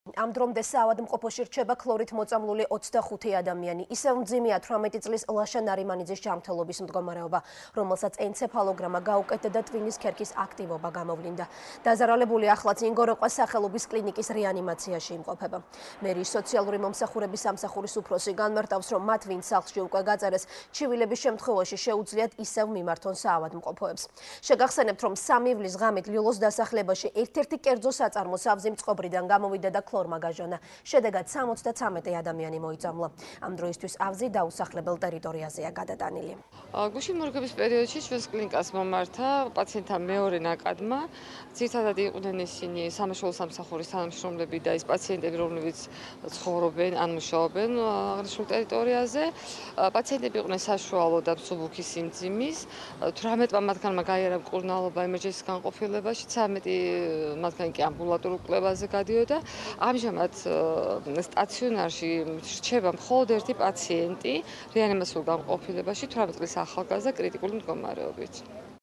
Am დრომდე საავადმყოფოში რჩება ქლორით მოწამლული 25 ადამიანი. ისევ მძიმეა 18 წლის ლაშა ნარიმანიძის ჯანმრთელობის მდგომარეობა, რომელსაც ენცეფალოგრამა გაუკეთდა და ტვინის ქერქის აქტივობა გამოვლინდა. დაზარალებული ახლაც ინგოროყვას სახელობის კლინიკის რეანიმაციაში იმყოფება. მერიის სოციალური მომსახურების სამსახურის უფროსი განმარტავს, რომ მათ ვინც სახლში უკვე გაწერეს, ჩივილების შემთხვევაში შეუძლიათ ისევ მიმართონ საავადმყოფოებს. შეგახსენებთ, რომ 3 ივლის ღამით ლიოლოს დასახლებაში ერთ-ერთი კერძო საწარმო სავზი მწყობრიდან გამოვიდა და ქლორმა გაჟონა. შედეგად 73 ადამიანი მოიწამლა. ამ დროისთვის ავზი დაუსახლებელ ტერიტორიაზეა გადატანილი. გუშინ მორგების პერიოდში ჩვენს კლინიკას მომართა პაციენტთა მეორე ნაკადმა. ძირითადად იყვნენ ისინი სამაშველო სამსახურის თანამშრომლები და ის პაციენტები, რომლებიც ცხოვრობენ ან მუშაობენ აღნიშნულ ტერიტორიაზე. პაციენტები იყვნენ საშუალო და მსუბუქი სიმძიმის. 18 მათგანმა გაიარა მკურნალობა ემერჯენსის განყოფილებაში, 13 მათგანი კი ამბულატორულ კვლევაზე გადიოდა. ამჟამად სტაციონარში რჩება მხოლოდ ერთი პაციენტი რეანიმაციულ განყოფილებაში 18 წლის ახალგაზრდა კრიტიკული მდგომარეობით.